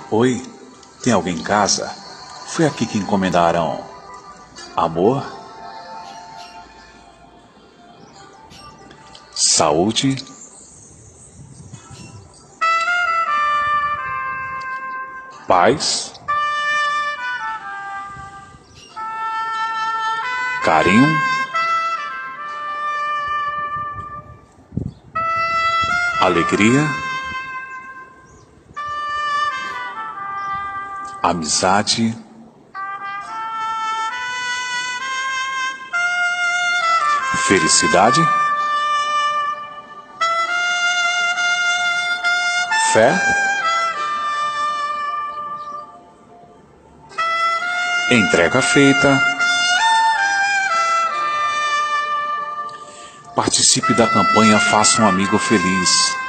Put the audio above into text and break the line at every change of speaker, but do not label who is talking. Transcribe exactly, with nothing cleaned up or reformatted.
Oi, tem alguém em casa? Foi aqui que encomendaram amor, saúde, paz, carinho, alegria, amizade, felicidade, fé, entrega feita. Participe da campanha Faça um Amigo Feliz.